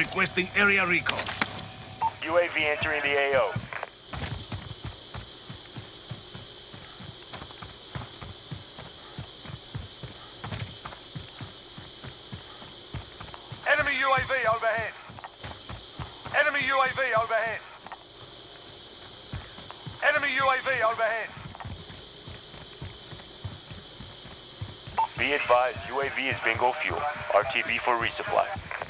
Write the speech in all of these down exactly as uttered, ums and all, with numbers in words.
Requesting area recon. U A V entering the A O. Enemy U A V overhead. Enemy U A V overhead. Enemy U A V overhead. Be advised, U A V is bingo fuel. R T B for resupply.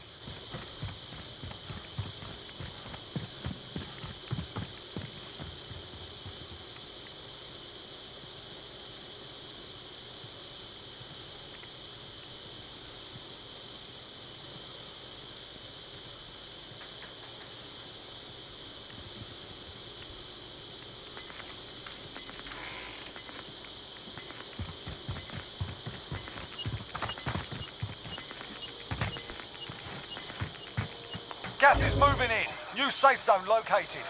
Gas is moving in. New safe zone located.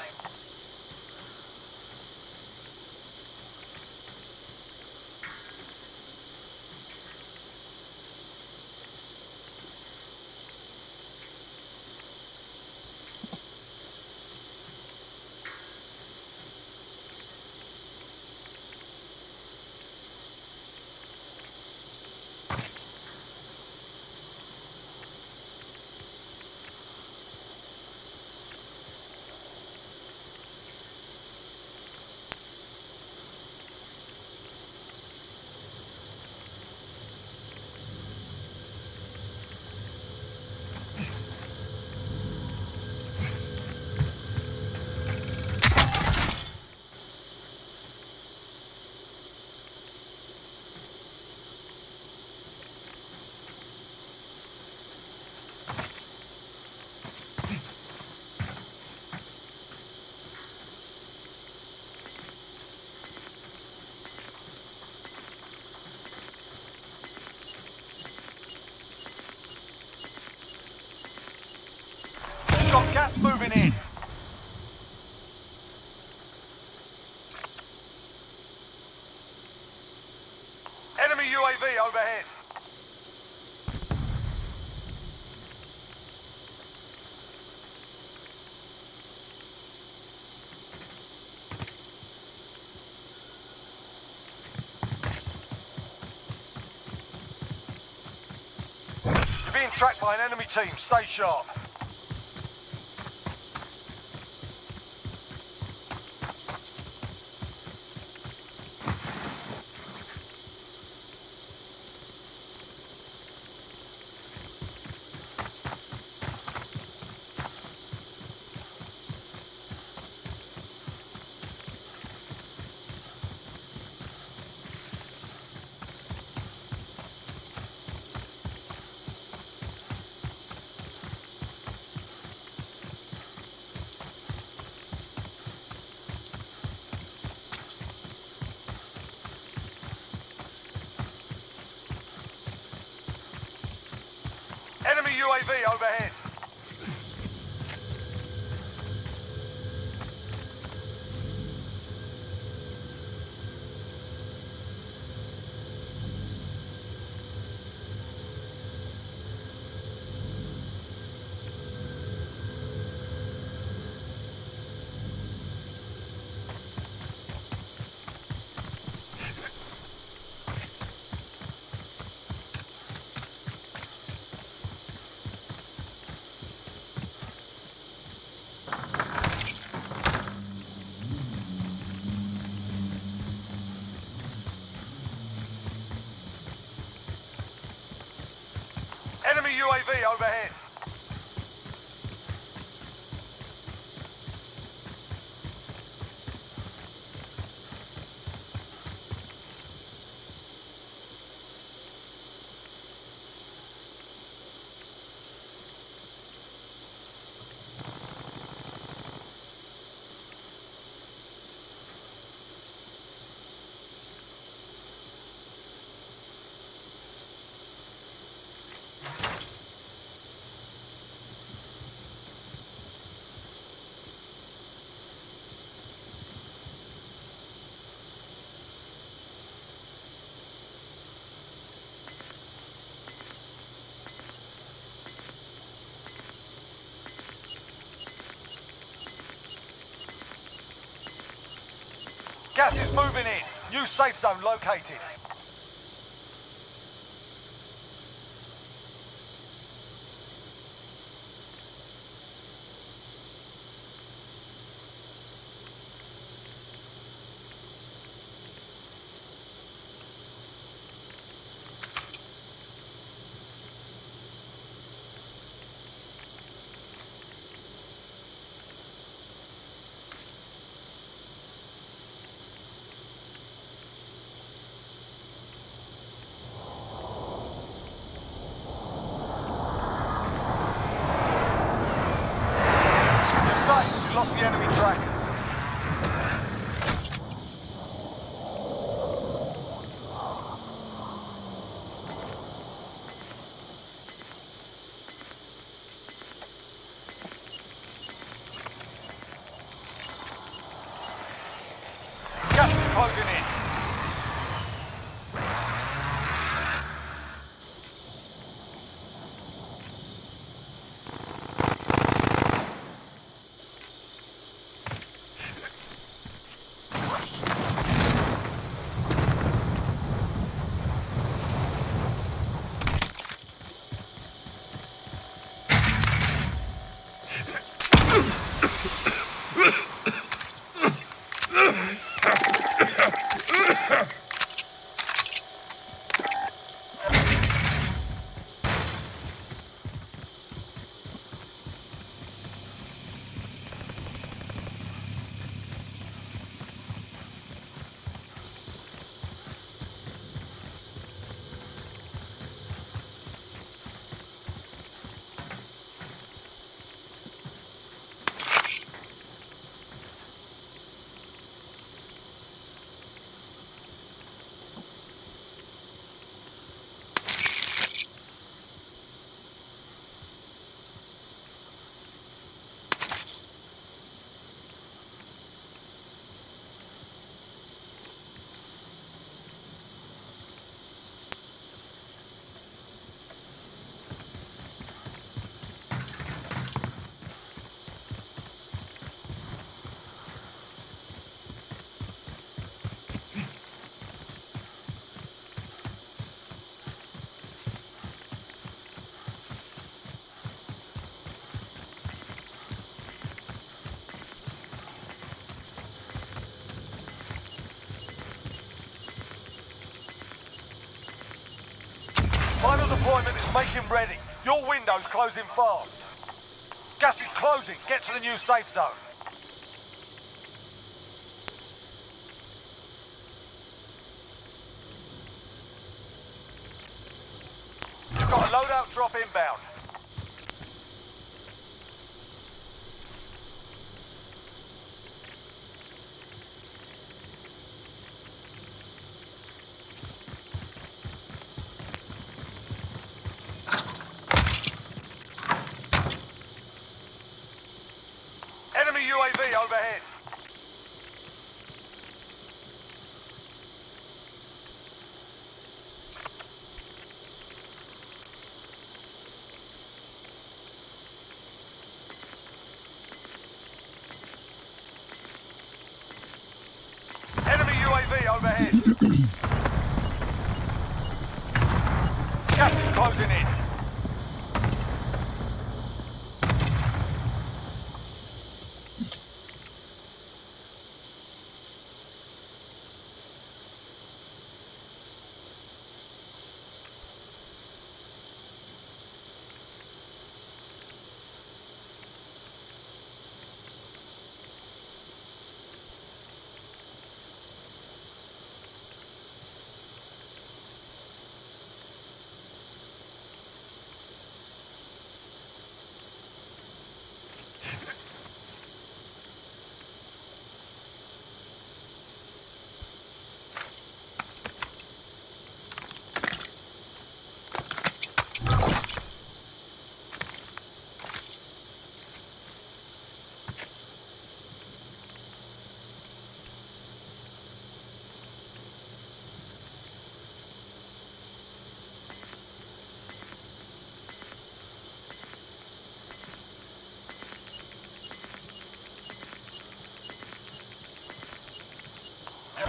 Got gas moving in. Enemy U A V overhead. You're being tracked by an enemy team. Stay sharp. Enemy U A V overhead. Enemy U A V overhead. Gas is moving in. New safe zone located. You lost the enemy trackers. Gas is closing in. Final deployment is making ready. Your window's closing fast. Gas is closing. Get to the new safe zone. You've got a loadout drop inbound. Enemy U A V overhead. Enemy U A V overhead. Gas is closing in.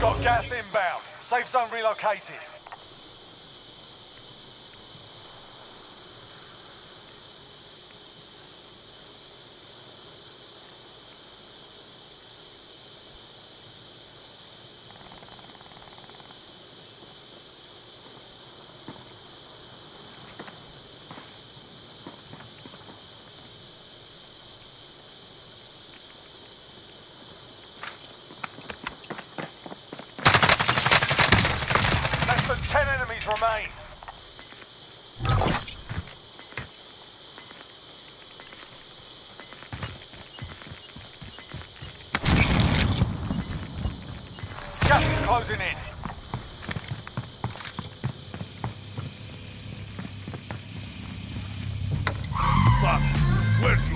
Got gas inbound. Safe zone relocated. Less than ten enemies remain. Gas is closing in. Fuck! Where to?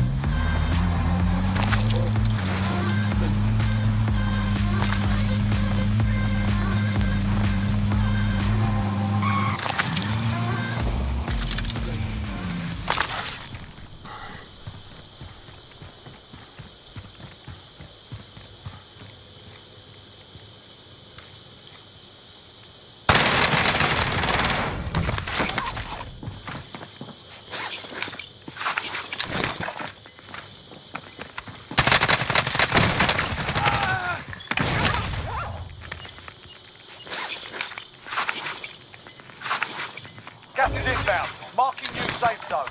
Gas is inbound. Marking new safe zone.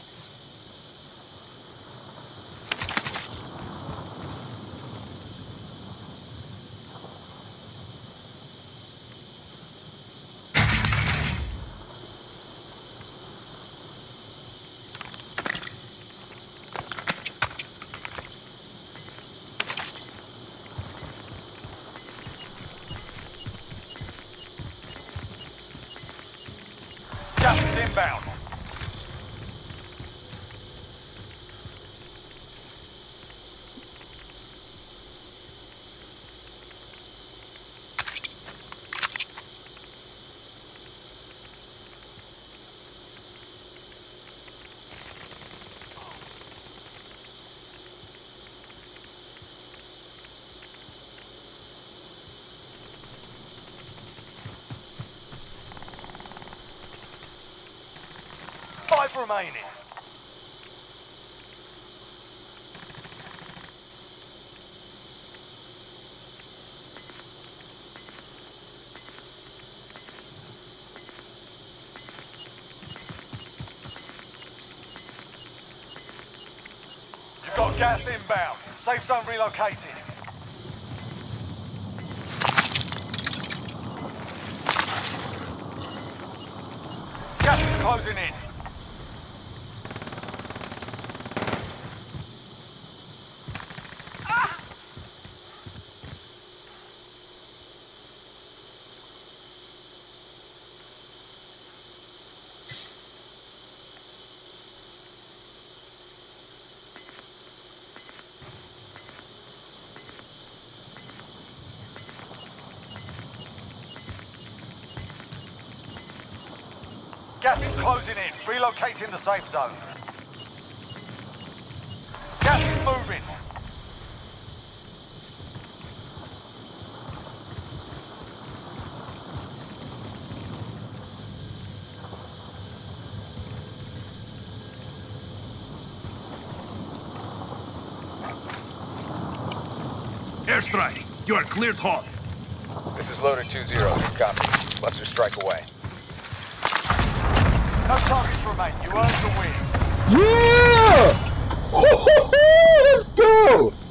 Gas is inbound. Five remaining. You've got gas inbound. Safe zone relocated. Gas is closing in. Gas is closing in. Relocating the safe zone. Gas is moving. Airstrike! You are cleared hot! This is Loader two zero. Copy. Cluster strike away. No targets remain. You earned the win. Yeah! Let's go!